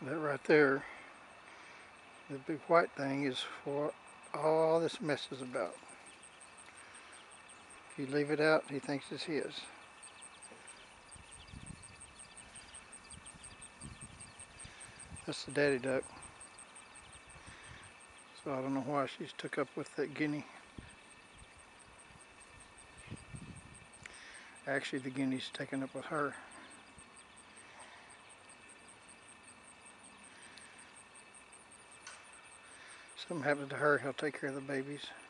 That right there, the big white thing, is what all this mess is about. If you leave it out, he thinks it's his. That's the daddy duck. So I don't know why she's took up with that guinea. Actually, the guinea's taken up with her. Something happens to her, he'll take care of the babies.